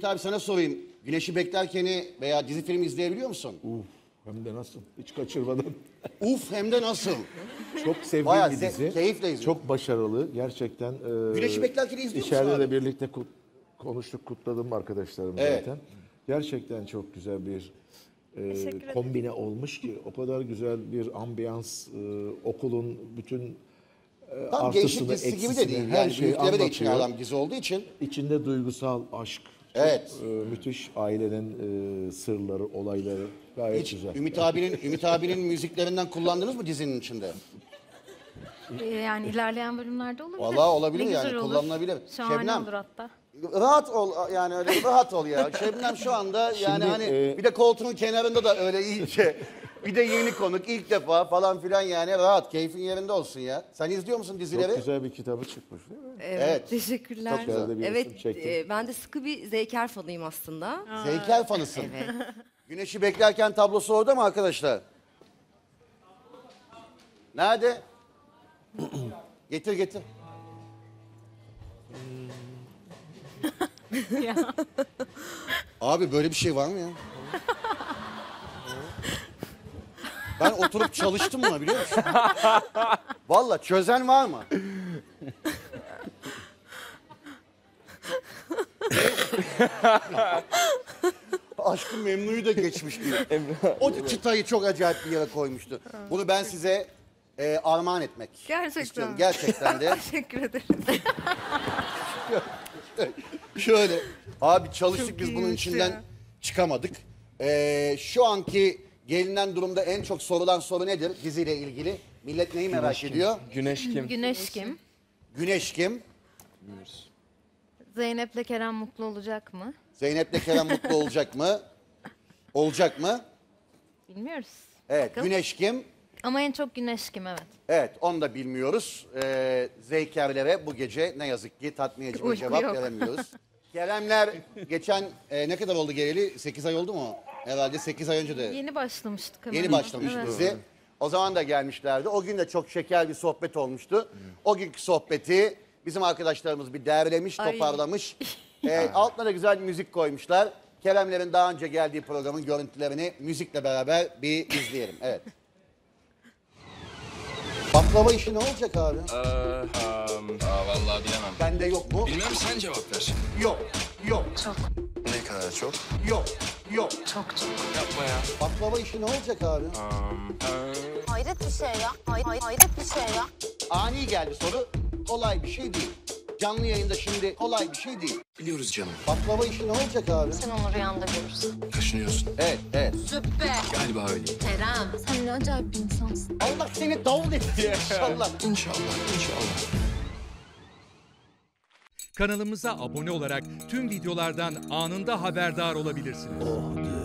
Ümit abi sana sorayım. Güneşi Beklerken'i veya dizi filmi izleyebiliyor musun? Hem de nasıl? Hiç kaçırmadan. Uf hem de nasıl? Çok sevdiğim Bayağı bir dizi. keyifle izliyorum. Çok başarılı. Gerçekten. Güneşi Beklerken'i izliyor musun İçeride abi? de birlikte konuştuk, kutladım arkadaşlarım Evet. zaten. Gerçekten çok güzel bir Teşekkür ederim. kombine olmuş ki o kadar güzel bir ambiyans, okulun bütün Tam gençlik artısını, dizisi gibi de eksisini, değil. her Yani şeyi büyüklere de içine anlatıyor. alan dizi olduğu için. İçinde duygusal aşk, Evet. müthiş ailenin sırları, olayları gayet Hiç güzel. Ümit abinin müziklerinden kullandınız mı dizinin içinde? Yani ilerleyen bölümlerde olabilir. Vallahi olabilir Ne yani, güzel olur. kullanılabilir. Şahane Şebnem. olur hatta. Rahat ol yani öyle rahat ol ya. Şebnem şu anda yani Şimdi, hani bir de koltuğun kenarında da öyle iyice. Bir de yeni konuk ilk defa falan filan yani rahat keyfin yerinde olsun ya. Sen izliyor musun dizileri? Çok güzel bir kitabı çıkmış değil mi? Evet. Teşekkürler. Çok güzel de bir resim Evet, çektim. ben de sıkı bir Zeyker fanıyım aslında. Zeyker fanısın. Evet. Güneşi Beklerken tablosu orada mı arkadaşlar? Nerede? Getir getir. Abi böyle bir şey var mı ya? Ben oturup çalıştım buna biliyor musun? Vallahi çözen var mı? Aşkı Memnu'yu da geçmişti. O çıtayı çok acayip bir yere koymuştu. Bunu ben size armağan etmek Gerçekten istiyorum. mi? Gerçekten de. Teşekkür ederim. Şöyle. Abi çalıştık Çok biz bunun iyiymiş içinden ya. çıkamadık. Şu anki gelinen durumda en çok sorulan soru nedir diziyle ilgili? Millet neyi merak ediyor? Güneş kim? Güneş kim? Güneş kim? Zeynep'le Kerem mutlu olacak mı? Zeynep'le Kerem mutlu olacak mı? Olacak mı? Bilmiyoruz. Evet. Bakalım. Güneş kim? Ama en çok Güneş kim, evet. Evet, onu da bilmiyoruz. Zeykerlere bu gece ne yazık ki tatmin edici bir Uyku cevap yok. veremiyoruz. Keremler geçen ne kadar oldu geleli? 8 ay oldu mu? Herhalde 8 ay önce de Yeni başlamıştık hemen. yeni başlamış Evet. dizi. O zaman da gelmişlerdi. O gün de çok şeker bir sohbet olmuştu. O günkü sohbeti bizim arkadaşlarımız bir derlemiş, Ay. toparlamış. Altına da güzel bir müzik koymuşlar. Keremlerin daha önce geldiği programın görüntülerini müzikle beraber bir izleyelim. Evet. Baklava işi ne olacak abi? Vallahi bilemem. Bende yok mu? Bilmem, sen cevap ver. Yok, yok, Ne kadar çok? yok, yok. Yapma ya. Baklava işi ne olacak abi? Hayret bir şey ya. Hayret bir şey ya. Ani geldi soru. Kolay bir şey değil. Canlı yayında şimdi kolay bir şey değil. Biliyoruz canım. Baklava işi ne olacak abi? Sen onu rüyanda görürsün. Kaşınıyorsun. Evet, evet. Süper. Galiba öyle. Kerem. Sen ne acayip bir insansın. Allah seni davul etsin inşallah. İnşallah, inşallah. Kanalımıza abone olarak tüm videolardan anında haberdar olabilirsiniz.